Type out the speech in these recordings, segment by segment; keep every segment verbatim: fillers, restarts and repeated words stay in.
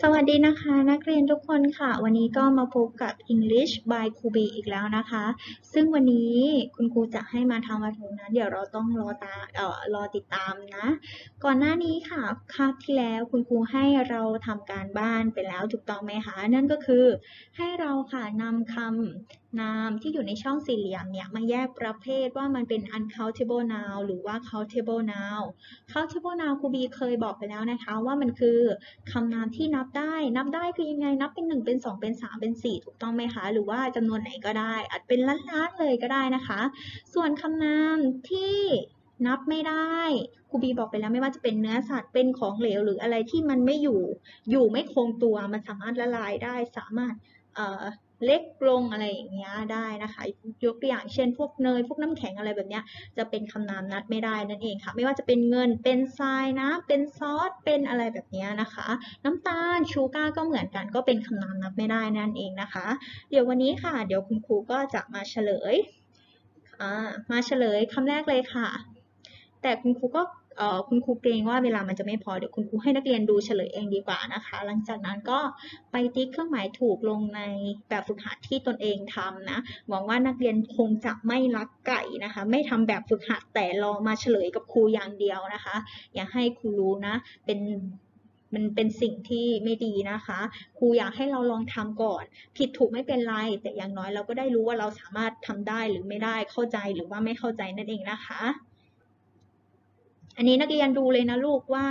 สวัสดีนะคะนักเรียนทุกคนค่ะวันนี้ก็มาพบกับ English by ครูบีอีกแล้วนะคะซึ่งวันนี้คุณครูจะให้มาทำอะไรนั้นเดี๋ยวเราต้องรอตาเอ่อรอติดตามนะก่อนหน้านี้ค่ะคาบที่แล้วคุณครูให้เราทำการบ้านไปแล้วถูกต้องไหมคะนั่นก็คือให้เราค่ะนำคำนามที่อยู่ในช่องสี่เหลี่ยมเนี่ยมาแยกประเภทว่ามันเป็น uncountable noun หรือว่า countable noun countable noun ครูบีเคยบอกไปแล้วนะคะว่ามันคือคำนามที่นับได้นับได้คือยังไงนับเป็นหนึ่งเป็นสองเป็นสามเป็นสี่ถูกต้องไหมคะหรือว่าจำนวนไหนก็ได้อาจเป็นล้านๆเลยก็ได้นะคะส่วนคำนามที่นับไม่ได้ครูบีบอกไปแล้วไม่ว่าจะเป็นเนื้อสัตว์เป็นของเหลวหรืออะไรที่มันไม่อยู่อยู่ไม่คงตัวมันสามารถละลายได้สามารถเอ่อเล็กลงอะไรอย่างเงี้ยได้นะคะยกตัวอย่างเช่นพวกเนยพวกน้ำแข็งอะไรแบบเนี้ยจะเป็นคำนามนับไม่ได้นั่นเองค่ะไม่ว่าจะเป็นเงินเป็นทรายนะเป็นซอสเป็นอะไรแบบนี้นะคะน้ำตาลชูการ์ก็เหมือนกันก็เป็นคำนามนับไม่ได้นั่นเองนะคะเดี๋ยววันนี้ค่ะเดี๋ยวคุณครูก็จะมาเฉลยมาเฉลยคำแรกเลยค่ะแต่คุณครูก็คุณครูเกรงว่าเวลามันจะไม่พอเดี๋ยวคุณครูให้นักเรียนดูเฉลยเองดีกว่านะคะหลังจากนั้นก็ไปติ๊กเครื่องหมายถูกลงในแบบฝึกหัดที่ตนเองทำนะหวังว่านักเรียนคงจะไม่ลักไก่นะคะไม่ทำแบบฝึกหัดแต่รอมาเฉลยกับครูอย่างเดียวนะคะอย่าให้ครูรู้นะเป็นมันเป็นสิ่งที่ไม่ดีนะคะครูอยากให้เราลองทำก่อนผิดถูกไม่เป็นไรแต่อย่างน้อยเราก็ได้รู้ว่าเราสามารถทำได้หรือไม่ได้เข้าใจหรือว่าไม่เข้าใจนั่นเองนะคะอันนี้นักเรียนดูเลยนะลูกว่า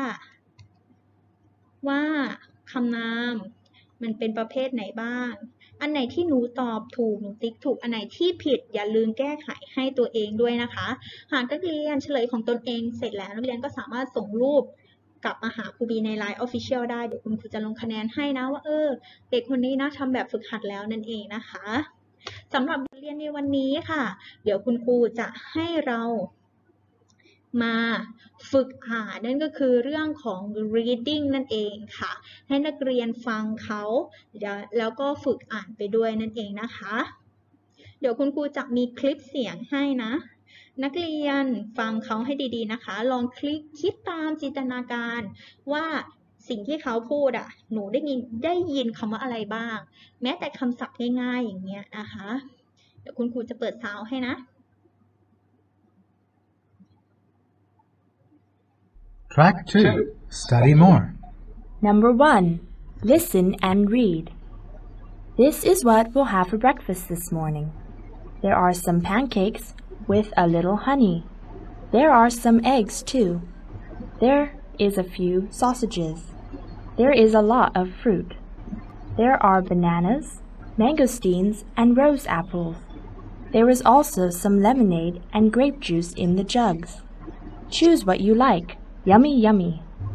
ว่าคำนามมันเป็นประเภทไหนบ้างอันไหนที่หนูตอบถูกหนูติ๊กถูกอันไหนที่ผิดอย่าลืมแก้ไขให้ตัวเองด้วยนะคะหากนักเรียนเฉลยของตนเองเสร็จแล้วนักเรียนก็สามารถส่งรูปกลับมาหาครูบีใน ไลน์ Official ได้เดี๋ยวคุณครูจะลงคะแนนให้นะว่าเออเด็กคนนี้นะทำแบบฝึกหัดแล้วนั่นเองนะคะสำหรับบทเรียนในวันนี้ค่ะเดี๋ยวคุณครูจะให้เรามาฝึกอ่านนั่นก็คือเรื่องของ reading นั่นเองค่ะให้นักเรียนฟังเขาแล้วก็ฝึกอ่านไปด้วยนั่นเองนะคะเดี๋ยวคุณครูจะมีคลิปเสียงให้นะนักเรียนฟังเขาให้ดีๆนะคะลองคลิกคิดตามจินตนาการว่าสิ่งที่เขาพูดอ่ะหนูได้ยินได้ยินคำว่าอะไรบ้างแม้แต่คำศัพท์ง่ายๆอย่างเงี้ยนะคะเดี๋ยวคุณครูจะเปิดซาวด์ให้นะ Track two. Study more. Number one. Listen and read. This is what we'll have for breakfast this morning. There are some pancakes with a little honey. There are some eggs too. There is a few sausages. There is a lot of fruit. There are bananas, mangosteens, and rose apples. There is also some lemonade and grape juice in the jugs. Choose what you like.Yummy, yummy.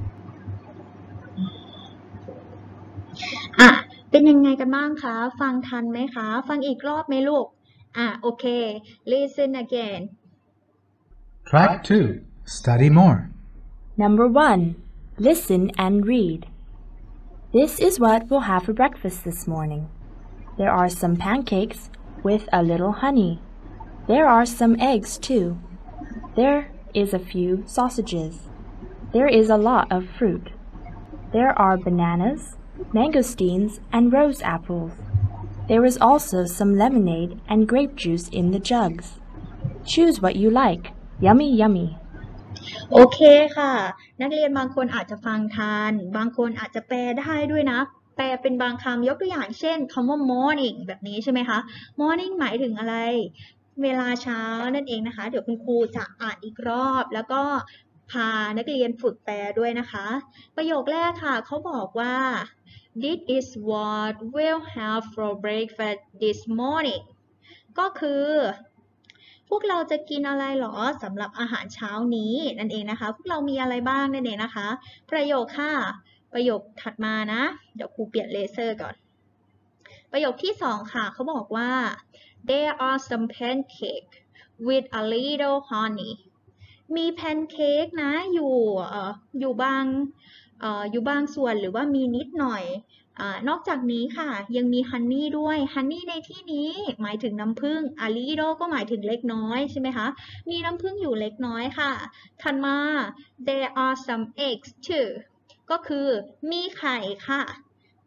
อ่ะเป็นยังไงกันบ้างคะฟังทันไหมคะฟังอีกรอบไหมลูกอ่ะโอเค listen again Track two. Study more. Number one. Listen and read. This is what we'll have for breakfast this morning. There are some pancakes with a little honey. There are some eggs too. There is a few sausages.There is a lot of fruit. There are bananas, mangosteens, and rose apples. There is also some lemonade and grape juice in the jugs. Choose what you like. Yummy, yummy. โอเคค่ะนักเรียนบางคนอาจจะฟังทันบางคนอาจจะแปลได้ด้วยนะแปลเป็นบางคำยกตัวอย่างเช่นคำว่า morning แบบนี้ใช่ไหมคะ morning หมายถึงอะไรเวลาเช้านั่นเองนะคะเดี๋ยวคุณครูจะอ่านอีกรอบแล้วก็พานักเรียนฝึกแปลด้วยนะคะประโยคแรกค่ะเขาบอกว่า This is what we'll have for breakfast this morning ก็คือพวกเราจะกินอะไรหรอสำหรับอาหารเช้านี้นั่นเองนะคะพวกเรามีอะไรบ้างนั่นเองนะคะประโยคค่ะประโยคถัดมานะเดี๋ยวครูเปลี่ยนเลเซอร์ก่อนประโยคที่สองค่ะเขาบอกว่า There are some pancake with a little honeyมีแพนเค้กนะอยู่อยู่บางอยู่บางส่วนหรือว่ามีนิดหน่อยนอกจากนี้ค่ะยังมีฮันนี่ด้วยฮันนี่ในที่นี้หมายถึงน้ำผึ้งอาลิโดก็หมายถึงเล็กน้อยใช่ไหมคะมีน้ำผึ้งอยู่เล็กน้อยค่ะถัดมา there are some eggs too ก็คือมีไข่ค่ะ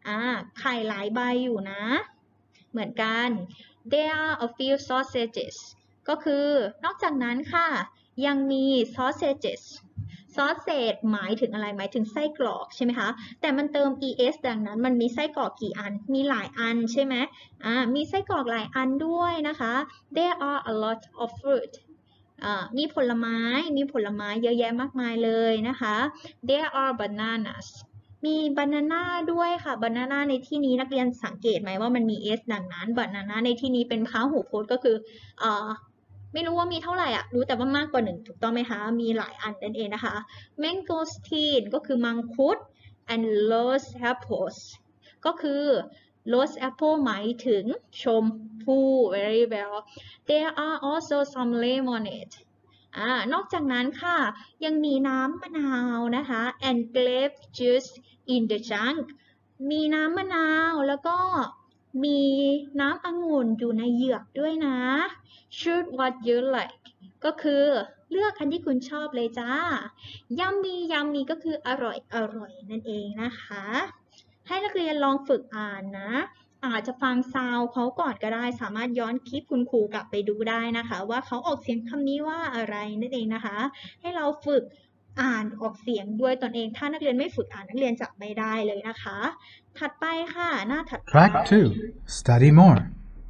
อ่าไข่หลายใบอยู่นะเหมือนกัน there are a few sausages ก็คือนอกจากนั้นค่ะยังมี sausages sausage หมายถึงอะไรหมายถึงไส้กรอกใช่ไหมคะแต่มันเติม es ดังนั้นมันมีไส้กรอกกี่อันมีหลายอันใช่ไหมอ่ามีไส้กรอกหลายอันด้วยนะคะ there are a lot of fruitมีผลไม้มีผลไม้เยอะแยะมากมายเลยนะคะ there are bananas มีบานาน่าด้วยค่ะบานาน่าในที่นี้นักเรียนสังเกตไหมว่ามันมี s ดังนั้นบานาน่าในที่นี้เป็นพหูพจน์ก็คือเอ่อไม่รู้ว่ามีเท่าไหร่อ่ะรู้แต่ว่ามากกว่าหนึ่งถูกต้องไหมคะมีหลายอันนั่นเองนะคะ mangosteen ก็คือมังคุด and rose apples ก็คือ rose apple หมายถึงชมพู่ very well there are also some lemonadeอ่านอกจากนั้นค่ะยังมีน้ำมะนาวนะคะ and grape juice in the jug มีน้ำมะนาวแล้วก็มีน้ำองุ่นอยู่ในเหยือกด้วยนะ choose what you like ก็คือเลือกอันที่คุณชอบเลยจ้า yummy yummy ก็คืออร่อยอร่อยนั่นเองนะคะให้นักเรียนลองฝึกอ่านนะอาจจะฟังซาวเขาก่อนก็ได้สามารถย้อนคลิปคุณครูกลับไปดูได้นะคะว่าเขาออกเสียงคำนี้ว่าอะไรนั่นเองนะคะให้เราฝึกอ่านออกเสียงด้วยตนเองถ้านักเรียนไม่ฝึกอ่านนักเรียนจะไม่ได้เลยนะคะถัดไปค่ะหน้าถัดไป Track two. Study more.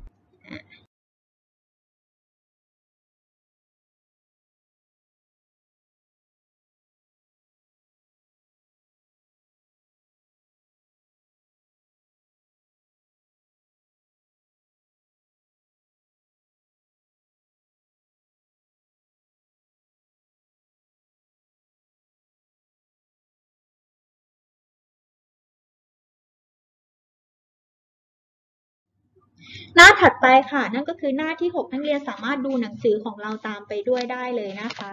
หน้าถัดไปค่ะนั่นก็คือหน้าที่หกนักเรียนสามารถดูหนังสือของเราตามไปด้วยได้เลยนะคะ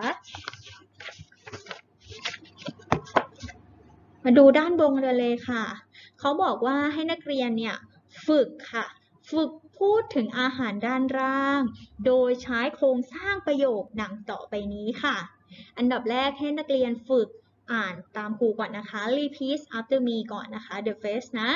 มาดูด้านบนเลยค่ะเขาบอกว่าให้นักเรียนเนี่ยฝึกค่ะฝึกพูดถึงอาหารด้านล่างโดยใช้โครงสร้างประโยคดังต่อไปนี้ค่ะอันดับแรกให้นักเรียนฝึกอ่านตามครูก่อนนะคะ repeat after me ก่อนนะคะ the first นะ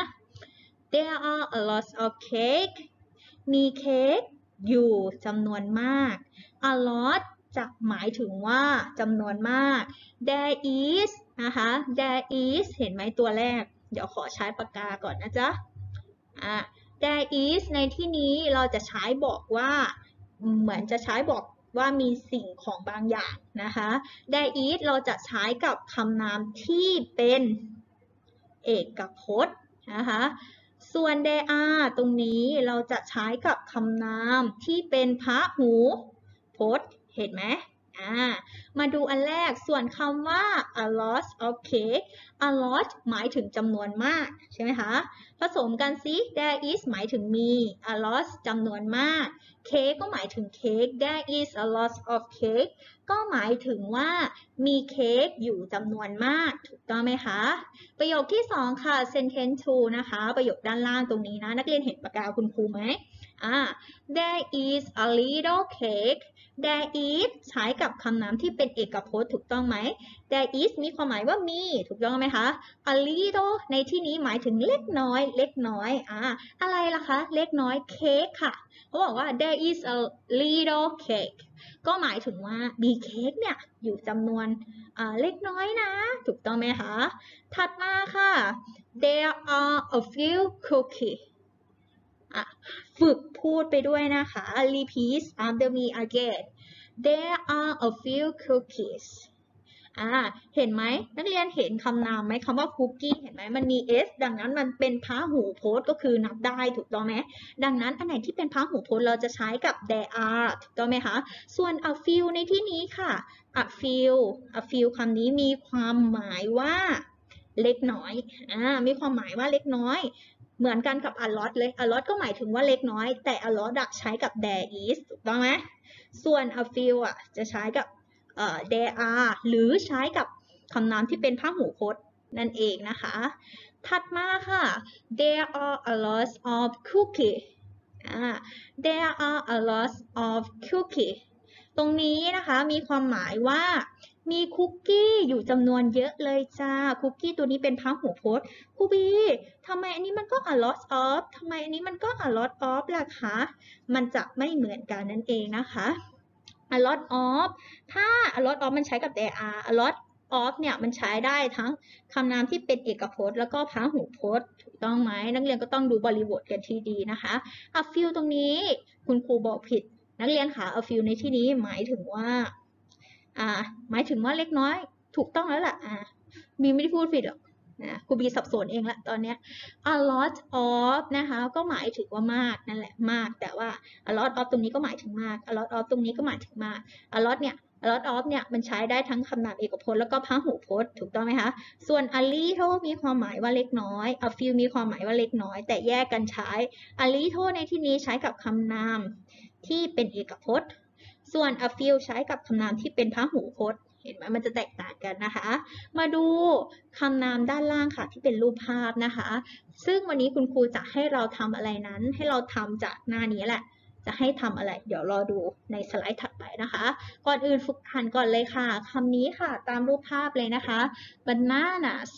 there are a lot of cakeมีเค้กอยู่จำนวนมาก a lot จะหมายถึงว่าจำนวนมาก there is นะคะ there is เห็นไหมตัวแรกเดี๋ยวขอใช้ปากกาก่อนนะจ๊ะอ่ะ there is ในที่นี้เราจะใช้บอกว่าเหมือนจะใช้บอกว่ามีสิ่งของบางอย่างนะคะ there is เราจะใช้กับคำนามที่เป็นเอกพจน์นะคะส่วน there are ตรงนี้เราจะใช้กับคำนามที่เป็นพหูพจน์เห็นไหมอ่ามาดูอันแรกส่วนคำว่า a lot of cake a lot หมายถึงจำนวนมากใช่ไหมคะผสมกันสิ there is หมายถึงมี a lot จำนวนมาก cake ก็หมายถึงเค้ก there is a lot of cake ก็หมายถึงว่ามีเค้กอยู่จำนวนมากถูกต้องไหมคะประโยคที่สองค่ะ sentence two นะคะประโยคด้านล่างตรงนี้นะนักเรียนเห็นปากกาคุณครูไหมอ่า there is a little cake there is ใช้กับคำนามที่เป็นเอกพจน์ถูกต้องไหม there is มีความหมายว่ามีถูกต้องไหมคะ a little ในที่นี้หมายถึงเล็กน้อยเล็กน้อยอ่าอะไรล่ะคะเล็กน้อยเค้กค่ะเขาบอกว่า there is a little cake ก็หมายถึงว่ามีเค้กเนี่ยอยู่จำนวนเล็กน้อยนะถูกต้องไหมคะถัดมาค่ะ there are a few cookies ฝึกพูดไปด้วยนะคะ repeat after me again there are a few cookies อ่าเห็นไหมนักเรียนเห็นคำนามไหมคำว่าคุกกี้เห็นไหมมันมี s ดังนั้นมันเป็นพหูพจน์ก็คือนับได้ถูกต้องไหมดังนั้นอันไหนที่เป็นพหูพจน์เราจะใช้กับ there are ถูกต้องไหมคะส่วน a few ในที่นี้ค่ะ a few a few คำนี้มีความหมายว่าเล็กน้อยอ่ามีความหมายว่าเล็กน้อยเหมือนกันกับ a lot เลย a lot ก็หมายถึงว่าเล็กน้อยแต่ a lot ใช้กับ there is ถูกต้องไหมส่วน a few อ่ะจะใช้กับthere are หรือใช้กับคำนามที่เป็นพหูพจน์นั่นเองนะคะถัดมาค่ะ there are a lot of cookies there are a lot of cookies ตรงนี้นะคะมีความหมายว่ามีคุกกี้อยู่จำนวนเยอะเลยจ้าคุกกี้ตัวนี้เป็นพหูพจน์ครูบีทำไมอันนี้มันก็ a lot of ทำไมอันนี้มันก็ a lot of ล่ะคะมันจะไม่เหมือนกันนั่นเองนะคะ a lot of ถ้า a lot of มันใช้กับ there are a lot of เนี่ยมันใช้ได้ทั้งคำนามที่เป็นเอกพจน์แล้วก็พหูพจน์ถูกต้องไหมนักเรียนก็ต้องดูบริบทกันที่ดีนะคะ a few ตรงนี้คุณครูบอกผิดนักเรียนค่ะ a few ในที่นี้หมายถึงว่าอ่าหมายถึงว่าเล็กน้อยถูกต้องแล้วล่ะอ่าบีไม่ได้พูดผิดหรอกนะครูบีสับสนเองละตอนเนี้ย a lot of นะคะก็หมายถึงว่ามากนั่นแหละมากแต่ว่า a lot of ตรงนี้ก็หมายถึงมาก a lot of ตรงนี้ก็หมายถึงมาก a lot เนี่ย a lot of เนี่ยมันใช้ได้ทั้งคำนามเอกพจน์แล้วก็พหูพจน์ถูกต้องไหมคะส่วน a little มีความหมายว่าเล็กน้อย a few มีความหมายว่าเล็กน้อยแต่แยกกันใช้ a little ในที่นี้ใช้กับคำนามที่เป็นเอกพจน์ส่วน a few ใช้กับคำนามที่เป็นพหูพจน์เห็นไหมมันจะแตกต่างกันนะคะมาดูคำนามด้านล่างค่ะที่เป็นรูปภาพนะคะซึ่งวันนี้คุณครูจะให้เราทำอะไรนั้นให้เราทำจากหน้านี้แหละจะให้ทำอะไรเดี๋ยวรอดูในสไลด์ถัดไปนะคะก่อนอื่นฝึกอ่านก่อนเลยค่ะคำนี้ค่ะตามรูปภาพเลยนะคะ bananas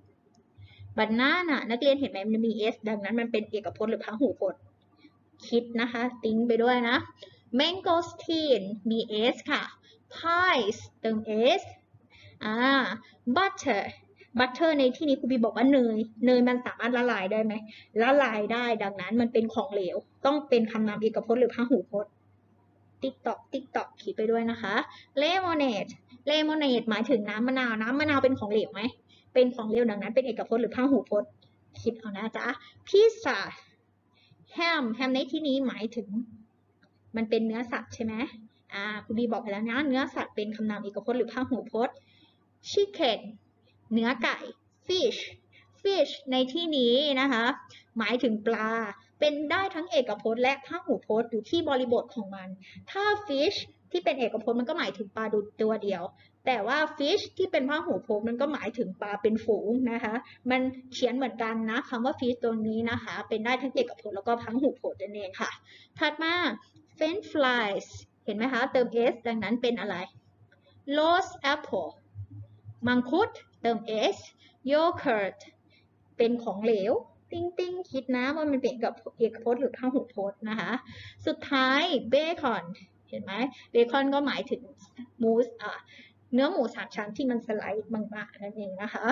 banana นักเรียนเห็นไหมมันมี s ดังนั้นมันเป็นเอกพจน์หรือพหูพจน์คิดนะคะติ้งไปด้วยนะ mangosteen มี s ค่ะ pies เติม s อ่า butter butter ในที่นี้ครูบีบอกว่าเนยเนยมันสามารถละลายได้ไหมละลายได้ดังนั้นมันเป็นของเหลวต้องเป็นคำนามเอกพจน์หรือพหูพจน์ติ๊กตอกติ๊กตอกขีดไปด้วยนะคะ lemonade lemonade หมายถึงน้ำมะนาวน้ำมะนาวเป็นของเหลวไหมเป็นของเหลวดังนั้นเป็นเอกพจน์หรือพหูพจน์คิดเอานะจ๊ะ pizza ham ham ในที่นี้หมายถึงมันเป็นเนื้อสัตว์ใช่ไหมอ่าคุณบีบอกไปแล้วนะเนื้อสัตว์เป็นคำนามเอกพจน์หรือพหูพจน์ chicken เนื้อไก่ fish fish ในที่นี้นะคะหมายถึงปลาเป็นได้ทั้งเอกพจน์และพหูพจน์อยู่ที่บริบทของมันถ้า fish ที่เป็นเอกพจน์มันก็หมายถึงปลาตัวเดียวแต่ว่า fish ที่เป็นพหูพจน์มันก็หมายถึงปลาเป็นฝูงนะคะมันเขียนเหมือนกันนะคำว่า fish ตัวนี้นะคะเป็นได้ทั้งเอกพจน์แล้วก็พหูพจน์นั่นเองค่ะถัดมา french fries เห็นไหมคะเติม s ดังนั้นเป็นอะไร roast apple มังคุดเติม s yogurt เป็นของเหลวติ้งติ้งคิดนะว่ามันเป็นกับเอกพจน์หรือพหูพจน์นะคะสุดท้าย bacon เห็นไหม bacon ก็หมายถึงหมูอ่าเนื้อหมูสามชั้นที่มันสไลด์บางๆนั่นเองนะคะ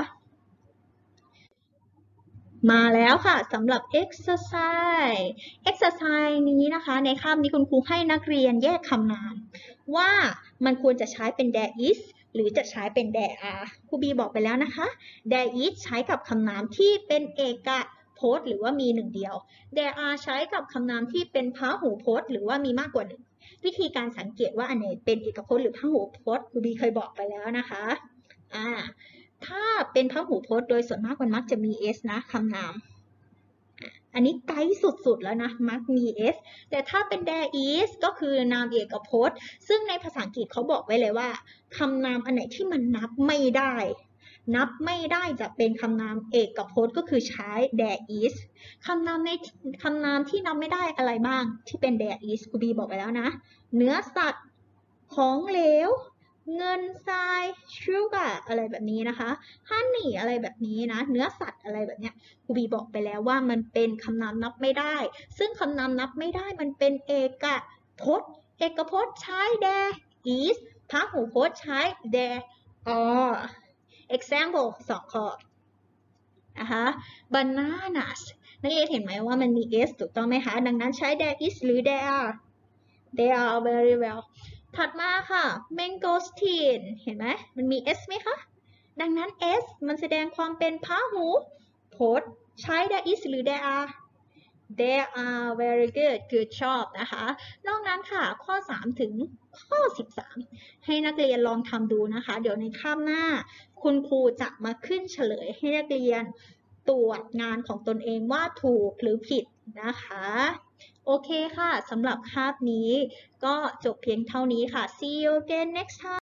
มาแล้วค่ะสำหรับ exercise exercise นี้นะคะในคาบนี้คุณครูให้นักเรียนแยกคำนามว่ามันควรจะใช้เป็น there is หรือจะใช้เป็น there are ครูบีบอกไปแล้วนะคะ there is ใช้กับคำนามที่เป็นเอกพจน์หรือว่ามีหนึ่งเดียว there are ใช้กับคำนามที่เป็นพหูพจน์หรือว่ามีมากกว่าหนึ่งวิธีการสังเกตว่าอันไหนเป็นเอกพจน์หรือพหูพจน์ครูบีเคยบอกไปแล้วนะคะอ่าถ้าเป็นพหูพจน์โดยส่วนมากมันมักจะมี s นะคำนามอันนี้ไกด์สุดๆแล้วนะมักมี s แต่ถ้าเป็น there is ก็คือนามเอกพจน์ซึ่งในภาษาอังกฤษเขาบอกไว้เลยว่าคำนามอันไหนที่มันนับไม่ได้นับไม่ได้จะเป็นคำนามเอกพจน์ก็คือใช้ there is คำนามในคำนามที่นับไม่ได้อะไรบ้างที่เป็น there is ครูบีบอกไปแล้วนะเนื้อสัตว์ของเหลวเงินทราย sugar อะไรแบบนี้นะคะ honey อะไรแบบนี้นะเนื้อสัตว์อะไรแบบเนี้ยครูบีบอกไปแล้วว่ามันเป็นคำนามนับไม่ได้ซึ่งคำนามนับไม่ได้มันเป็นเอกพจน์เอกพจน์ใช้ there is พหูพจน์ใช้ there are example สองข้อนะคะ bananas นักเรียนเห็นไหมว่ามันมี s ถูกต้องไหมคะดังนั้นใช้ there is หรือ there are there are very wellถัดมาค่ะ mangosteen เห็นไหมมันมี s ไหมคะดังนั้น s มันแสดงความเป็นพหูพจน์ใช้ there is หรือ there are there are very good good ชอบนะคะนอกนั้นค่ะข้อสามถึงข้อสิบสามให้นักเรียนลองทำดูนะคะเดี๋ยวในคาบหน้าคุณครูจะมาขึ้นเฉลยให้นักเรียนตรวจงานของตนเองว่าถูกหรือผิดนะคะโอเคค่ะสำหรับคาบนี้ก็จบเพียงเท่านี้ค่ะ see you again next time